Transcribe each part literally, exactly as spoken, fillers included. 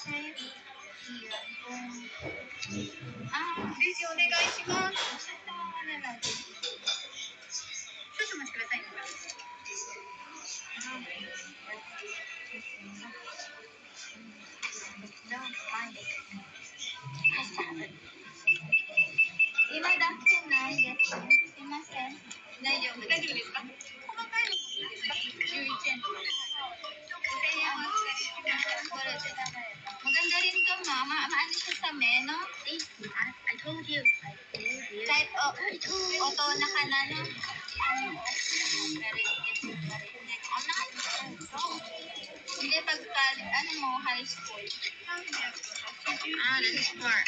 sa'yo. Iyan, kung... Ah, please, o願いします。ちょっとお願いします。少々お待ちください。Don't find it. 今だけないです。すいません。大丈夫。大丈夫ですか？細かいのもいいですか？じゅういちえんとか。ごせんえんお預かりしました。これで。Maganda rin to, ma. Ma maano siya sa meno? I, I told you. I told you. Type o, auto na ka na, no? Very good. Hindi, pagka, ano mo, high school. Ah, that's smart.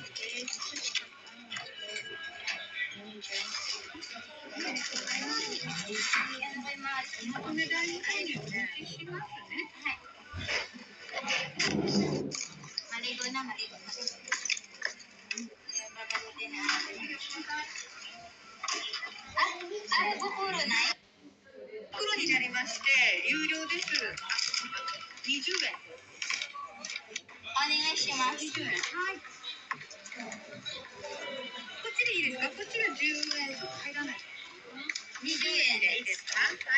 Maligo na, maligo na. Ah, ano bukuro na eh? 袋になりまして、有料です。にじゅうえん。お願いします。にじゅうえん。はい。こっちでいいですか？こっちはじゅうえん入らない。にじゅうえんでいいですか？はい。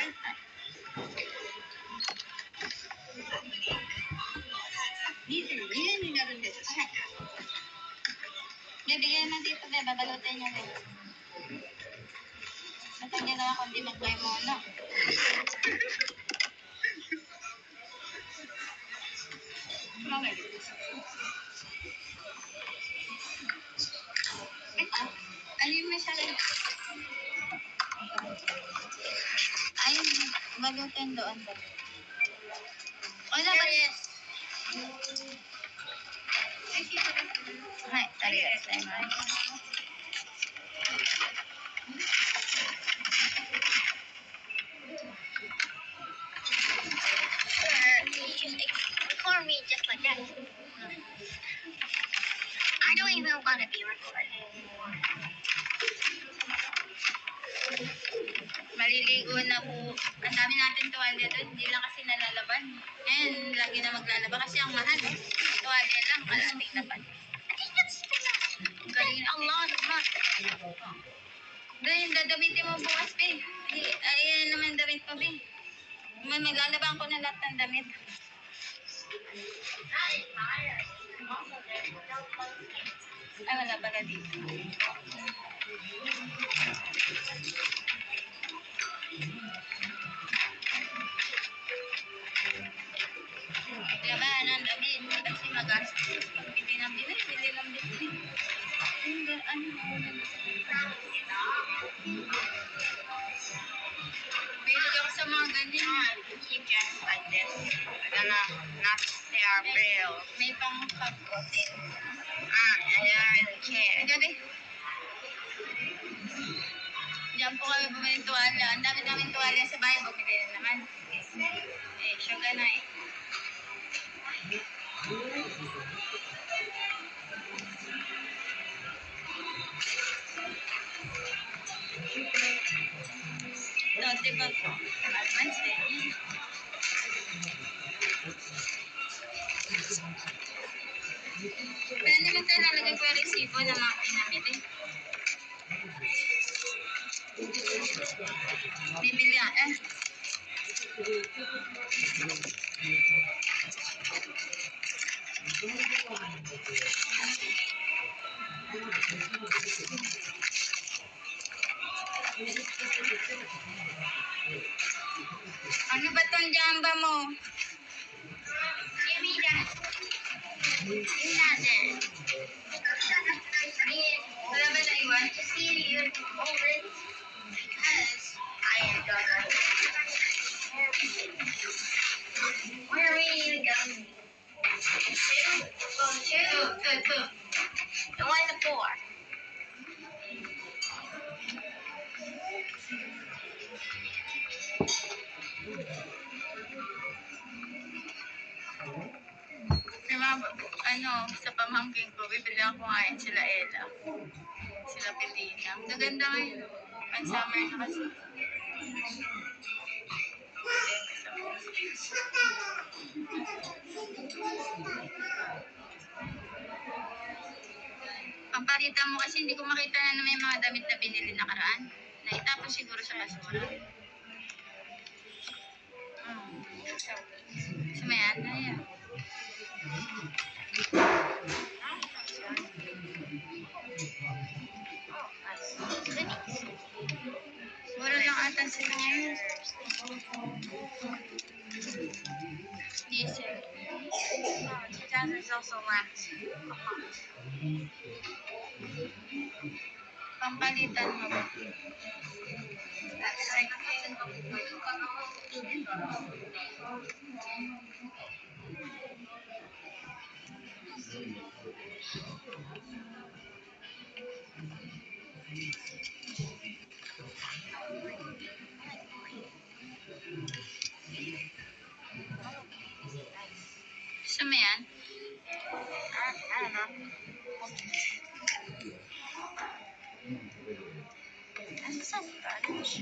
にじゅうにえんになるんです。はい。Bibigyan mo dito, be. Babalutin niyo, be. Matanggal na ako, hindi mag-buy mo, no? Ah, ano yung masyado? Ayun, balutin doon, be. Wala ba? Yes. はい、ありがとうございます。Ignore me just like that. I don't even want to be recorded anymore. Maliligo na po. Ang dami natin tuwalya doon. Hindi lang kasi nalalaban. Ngayon, lagi na maglalaba kasi ang mahal. Tuwalya lang, kalating laban. I think that's a lot of money. Doon, dadamitin mo bukas, be. Ayan naman damit mo, be. Maglalabang ko na lahat ng damit. Ay, wala pala dito. Laban ang damit kasi magastos. Pag hindi lang din, hindi lang din. Ano mo na Bilig ako sa mga ganyan. Keep just like this. We're gonna not pay our bill. May pang-pag-hotel. Ah, I don't really care. Ito din. Diyan po kami bumili ng tuwalya. Ang dami-daming tuwalya sa bahay. Bumili na naman. Eh, sugar na eh. Ito, diba po? Advance eh. Kaya naman tayo lalagay ko yung resibo na mga pinamili. Bibili yan eh. Ano ba tong jamba mo? Give me that. Give that then. Wala ba na iwan? To see you open because I am done. Where are we going? Oh, two. Two, two. And why the four? Diba, ano, sa pamangking ko, bibili ako ngayon sila Ella. Sila Petina. Maganda ngayon. Ang summer na kasi. Pampalitan mo kasi hindi ko makita na may mga damit na binili nakaraan. Naitapon siguro sa basura. Hmm. So, may ano yan. Mura lang ata sila ngayon. Diesel. two thousand is also less. Pampalitan mo ba? Gusto mo yan? I don't know. This is so Spanish.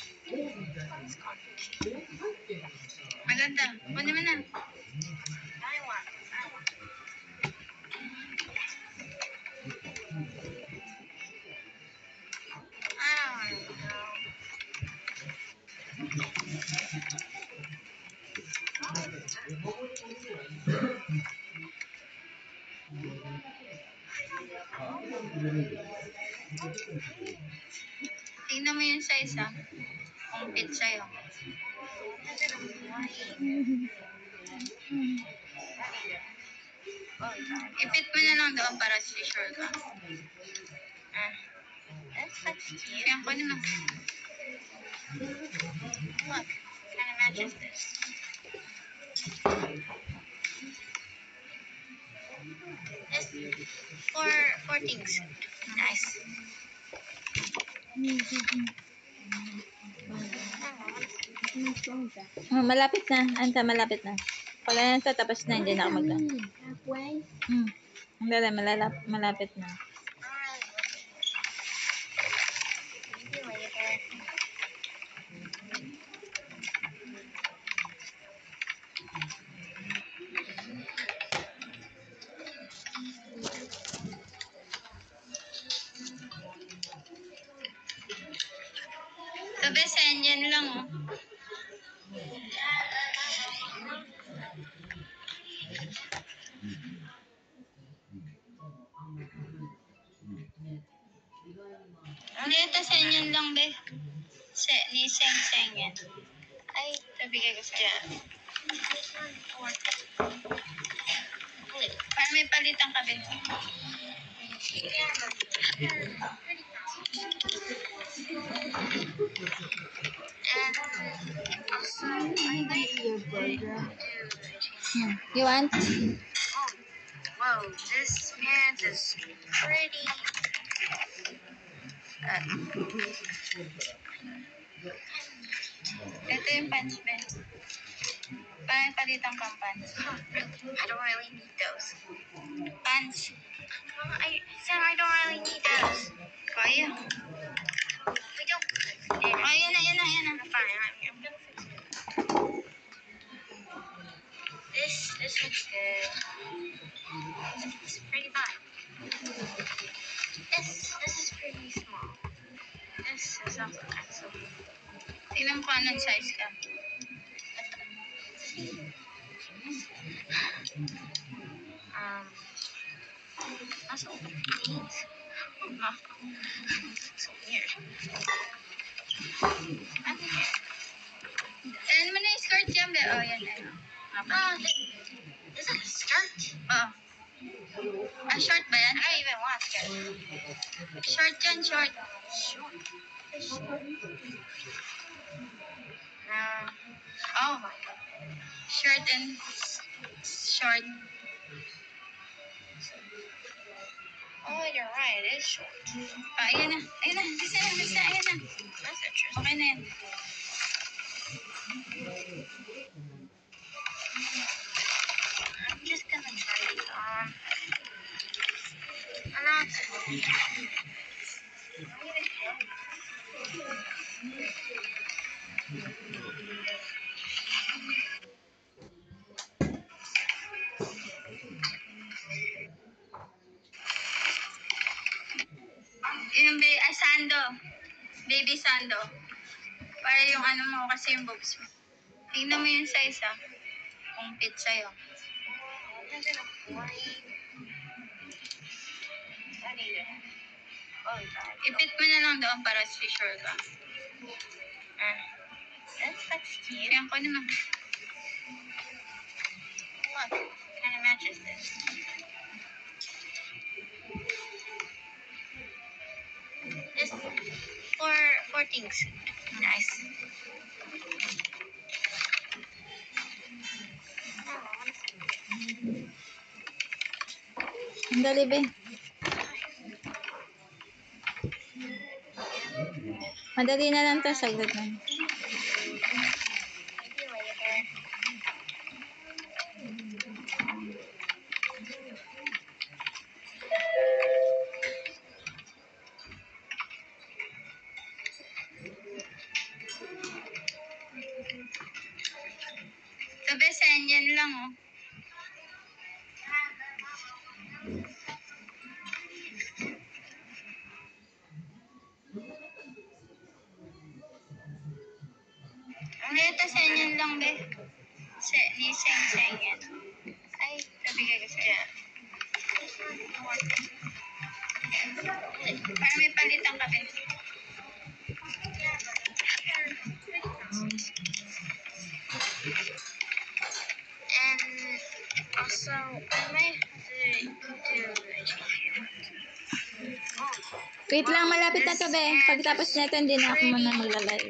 Maganda. Kunin mo na. I want. I don't know. Tingnan mo yung size ha. Kung fit sa'yo. I-fit mo na lang doon para sure ka. Ah. That's so cute. Yan, kunin mo. Look, kind of matches this. This for four things. Nice. Oh, malapit na. Anta, malapit na. Pala na ito, tapos na. Hindi na ako magla. Halfway? Hmm. Ang dala, malalap, malapit na. Maybe later. Sabi sa yan lang oh. Ano ito sa yan lang be? Se, ni Seng Seng yan. Ay, sabi ko sa dyan. Para may palitan ka din. And also, I like your burger. Hmm. You want? Oh, whoa, this pants is pretty. Uh, ito yung pants, Ben. Parang palitan kang pants. I don't really need those. Pants. Mama, I said I don't really need those. Kaya. We don't. Oh, yan na, yan na, yan na. Fine, I'm, I'm gonna fix it. This, this looks good. It's pretty fine. This, this is pretty small. This is also excellent. Tingnan ko anong size ka. Um, that's all eight. Oh, so weird. I think it. And mo na yung skirt yan, be. Oh, yan, yan. Oh, is it a skirt? Oh. Ah, short ba yan? I don't even want a skirt. Short yan, short. Short. Um, oh my god. Short and short. Oh, you're right. It is short. Ah, ayan na. Ayan na. Bisa na, bisa. Ayan na. That's interesting. Okay na yan. I'm just gonna try it on. I'm not. baby sando. Para yung ano mo, kasi yung boobs mo. Tingnan mo yung size ah. Kung fit sa'yo. Ipit mo na lang doon para sure ka. Ah. That's, that's cute. Yan ko naman. Look, kind of matches this. This four, four things. Nice. Ang dali, be. Madali na lang to, saglit na. Sabi, senyan lang oh. Ano ito, senyan lang, be? Se, ni seng senyan. Ay, nabigay ko sa'yo. Para may palitan ka, be. And also, I might have to do Wait lang, malapit na to, be. Pagtapos nito, hindi na ako muna maglalay.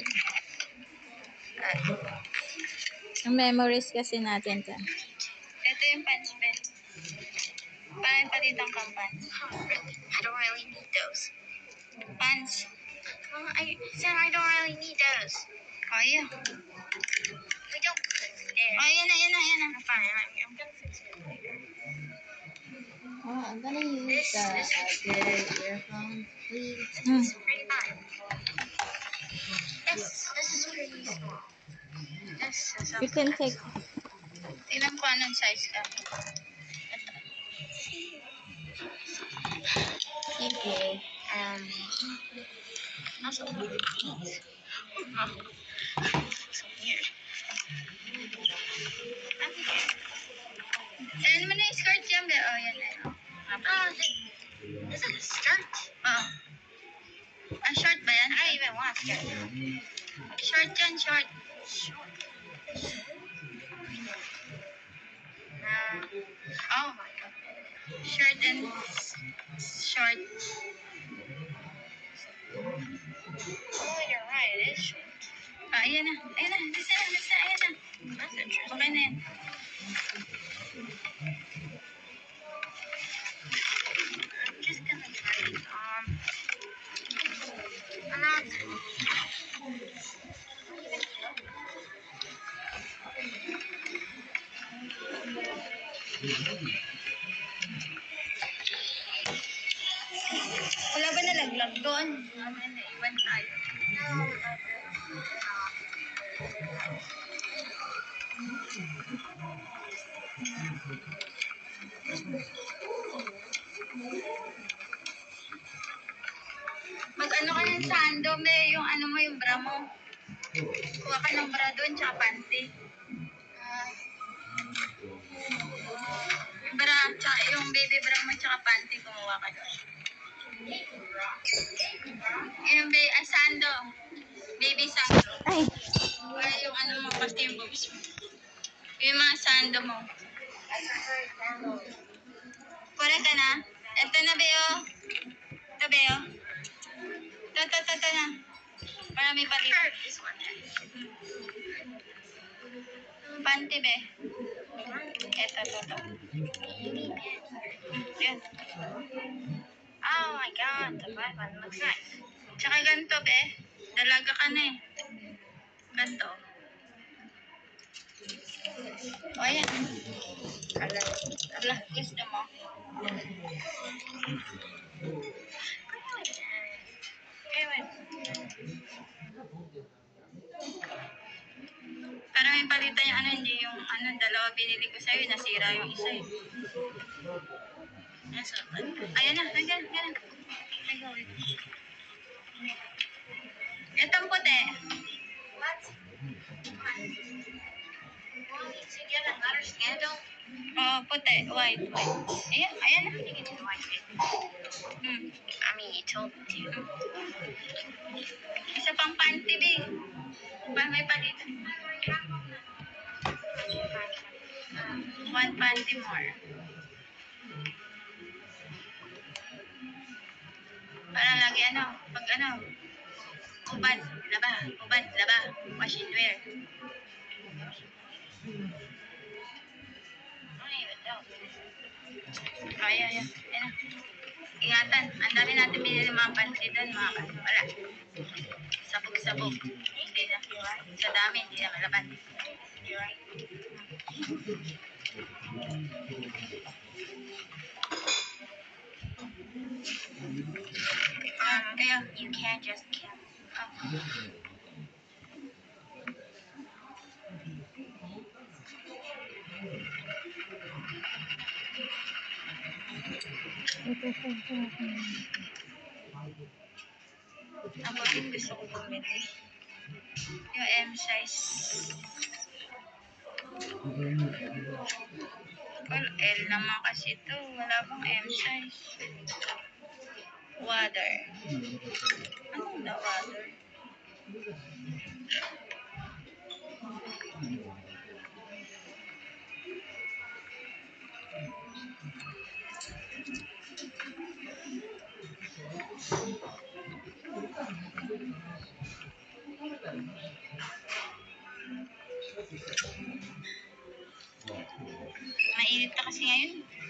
Ang memories kasi natin to. Ito yung punch, be. Para may palitan kang punch. I don't really need those. Punch. Well, I said I don't really need those. Oh, yeah. We don't put it there. Oh, yan na, yan na, yan na. I'm fine. I'm, I'm gonna fix it later. Oh, I'm gonna use This, the this is uh, earphones, please. This is pretty fine. This, this is pretty small. This is You can take... Tingnan ko anong size ka. Ito. Thank you. Um, also look at these. Oh, so weird. Okay. Saan mo na yung skirt yan, be? Oh, yan na. Oh, this is a skirt. Oh. Ah, short ba yan? I don't even want skirt. Short yan, short. Short. Uh, oh my god. Shirt and short. Oh, you're right. It is short. Ah, ayan na. Ayan na. This na. This na. Ayan na. That's interesting. Okay na yan. I'm just gonna try it on. I'm not... Wala ba nalaglag doon? Wala na, iwan tayo. Mag-ano ka ng sando, be, yung ano mo, yung bra mo. Kuha ka ng bra doon, tsaka panty. Uh, yung bra, tsaka yung baby bra mo, tsaka panty, kumuha ka doon. Yung baby, ah, sando. Baby sando. Ay! Para yung ano mo, kasi yung boobs mo. Yung mga sando mo. Pura ka na? Ito na, Beo. Ito, Beo. Ito, ito, ito, ito na. Para may palit. Panty, Be. Ito, ito, ito. Yan. Oh my god, the black one looks nice. Tsaka ganito, Be. Dalaga ka na eh. Ganito. O, ayan. Ala, ala, gusto mo? Para may palitan yung ano, hindi yung ano, dalawa binili ko sa'yo, nasira yung isa eh. Ayan, so, ayan na, ayan, ayan. puti. What? Want to get another scandal? Oh, puti. White. White. Ayan, ayan na. You can do the white bit. Hmm. I mean, you told me to. Isa pang panty, B. Pa, may palito. One panty more. Para lagi ano, pag ano, ubad, laba, ubad, laba, wash and wear. I don't even know. Ay, ay, ay. Ayan. Ingatan, ang dami natin binili mga panty doon, mga panty. Wala. Sabog-sabog. Hindi na. Sa dami, hindi na malaban. Um, kaya, you can't just kill. Oh. Ako din gusto ko bumili. Yung M size. Well, L naman kasi ito. Wala bang M size. Water. Ano na water? Mainit na kasi ngayon.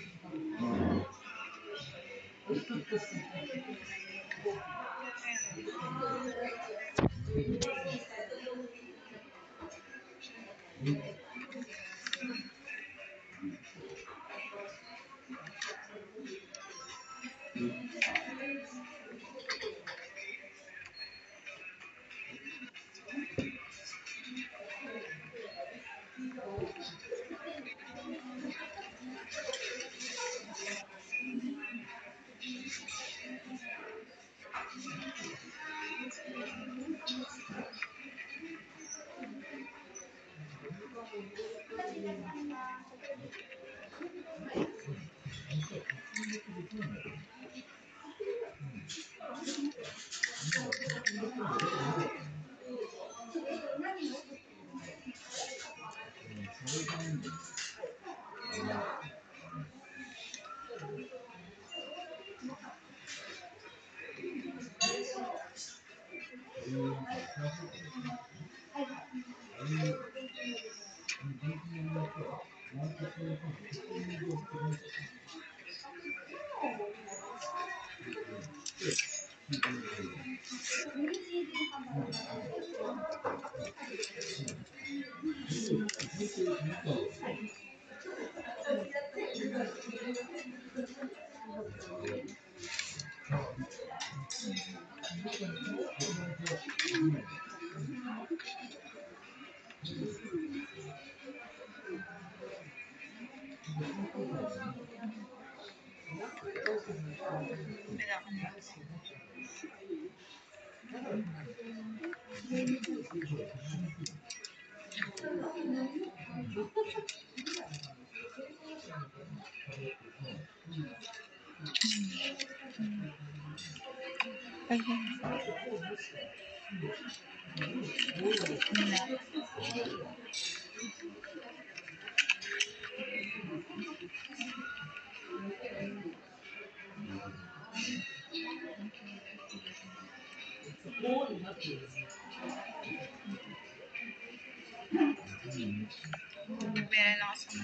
Meron ako sa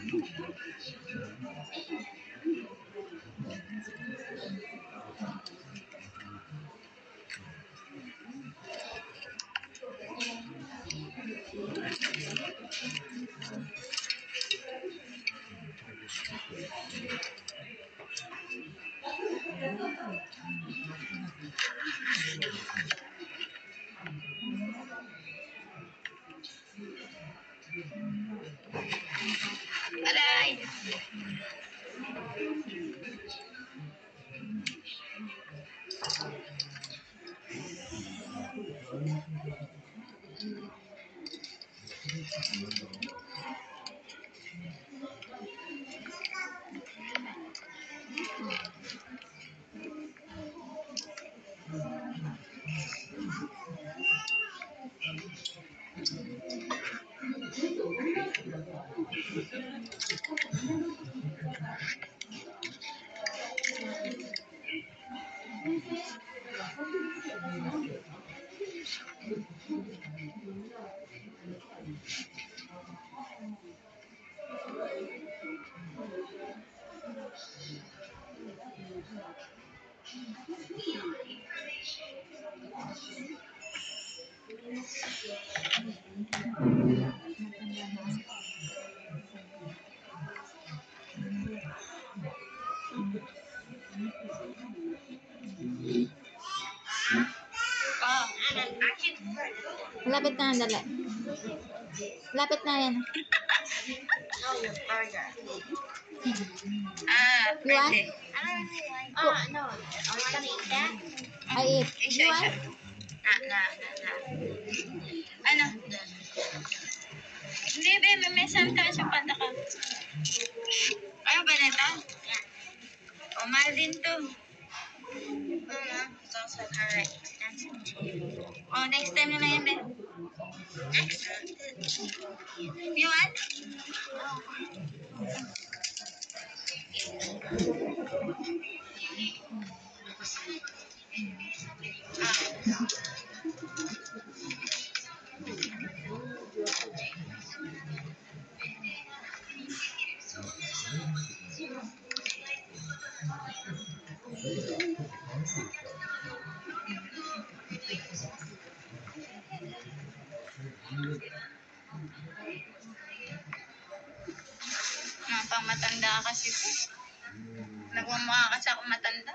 Aray! Oh, Malapit na, dali. Malapit na yan. ah, You want? pwede. Oh, no. I want to eat that. I eat. Isa, You isa. want? Na, na, na, na. Ano? Hindi, be. May may santa sa pata ka. Ano ba na ito? Oh, mahal din to. Uh, it's also very expensive too. Oh, next time na lang yan, be. Next time? You want? Mga pang matanda kasi po. Nagmamukha kasi ako matanda.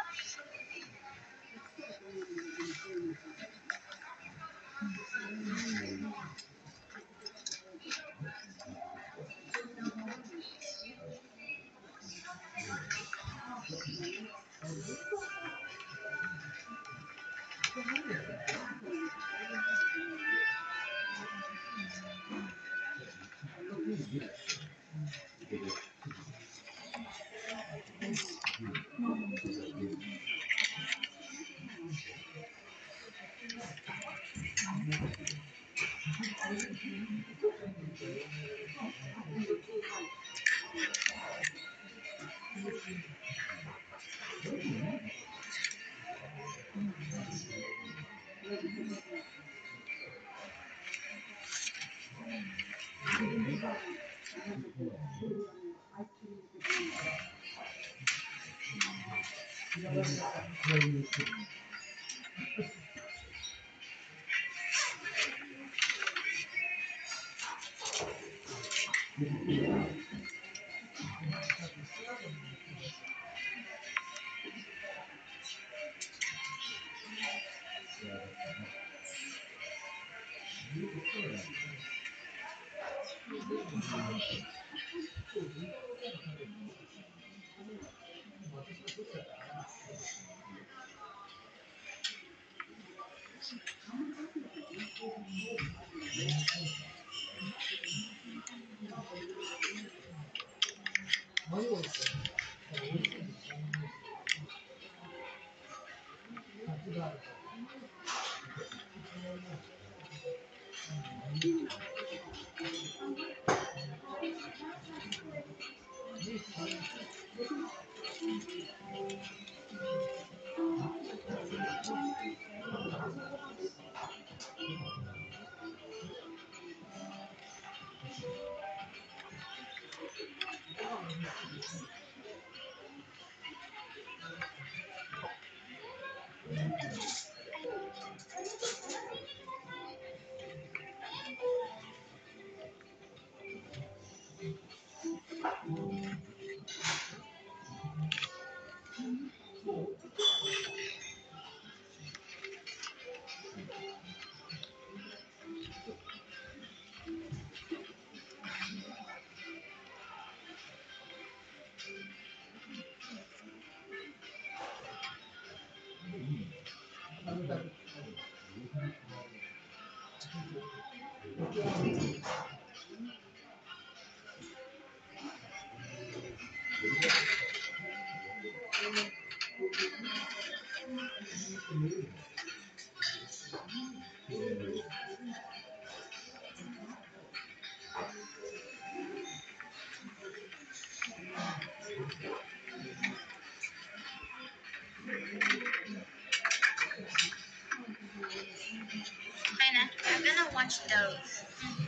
Dolls.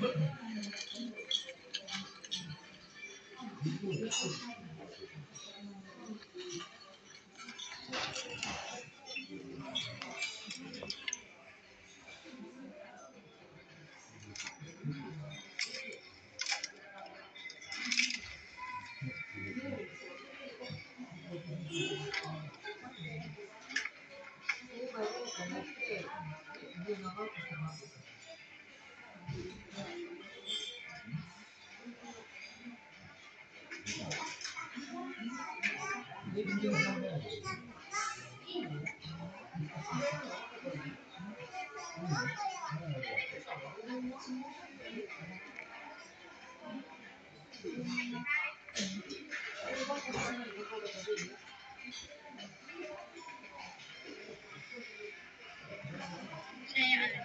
Siya yung ano.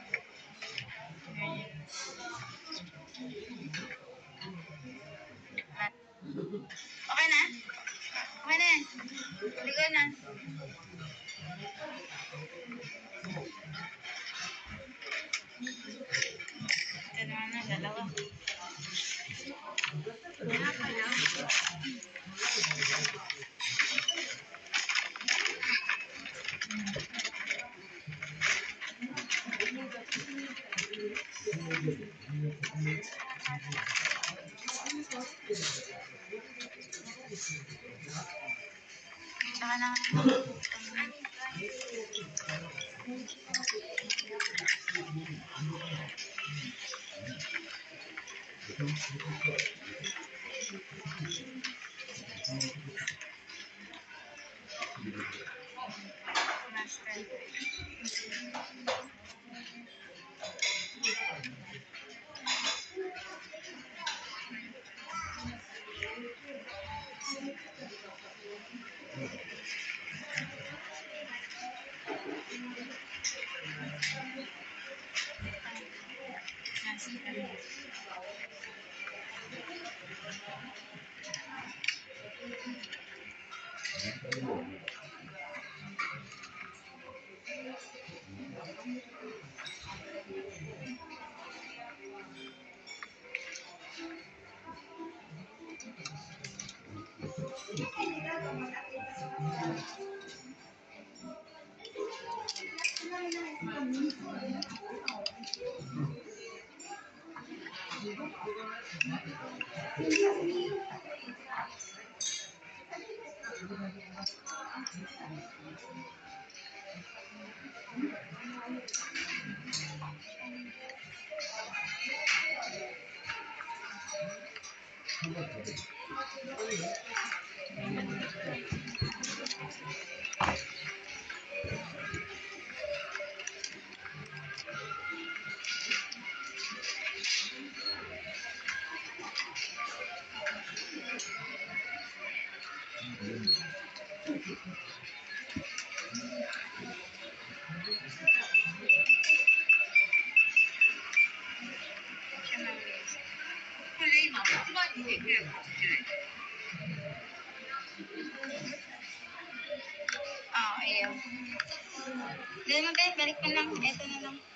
Okay na? Okay na yan. Ligo na. Ito naman na, dalawa. Wala pa lang. Tsaka na. Master. Master. Siya malinis. Oo, ayaw. Dali mo, be. Balik mo lang. Ito na lang.